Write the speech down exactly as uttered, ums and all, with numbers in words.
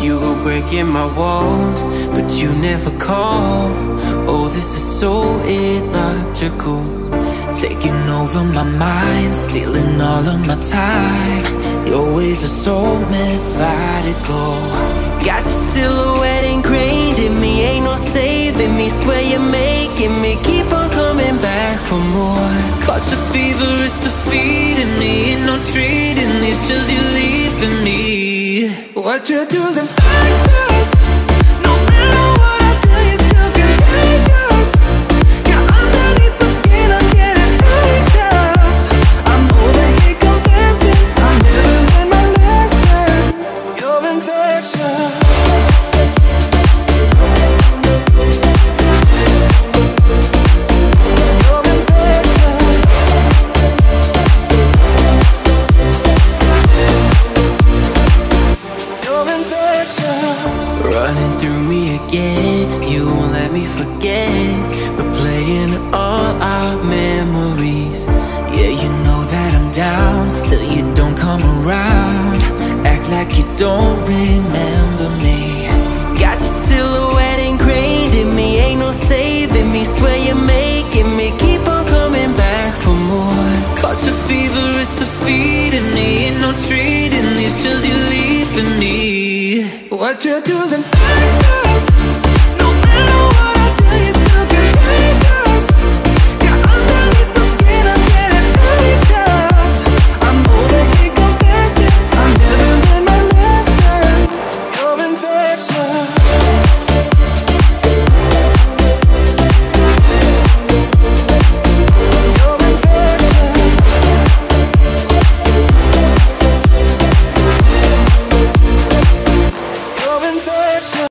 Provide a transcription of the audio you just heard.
You go breaking my walls, but you never call. Oh, this is so illogical. Taking over my mind, stealing all of my time. Your ways are so methodical. Got your silhouette ingrained in me, ain't no saving me. Swear you're making me keep on coming back for more. Caught your fever, it's defeating me. Ain't no treating these, just you leaving me. What you do's infectious. No matter what I do, you're still contagious. You're underneath the skin, I'm getting anxious. I'm over here confessing, I never learned my lesson. You're infectious. Running through me again, you won't let me forget. Replaying all our memories. Yeah, you know that I'm down, still you don't come around. Act like you don't remember me. Got your silhouette ingrained in me, ain't no saving me. Swear you're making me keep on coming back for more. Caught your fever, it's defeating me. Ain't no treating these, just you leaving me. What you do's infectious.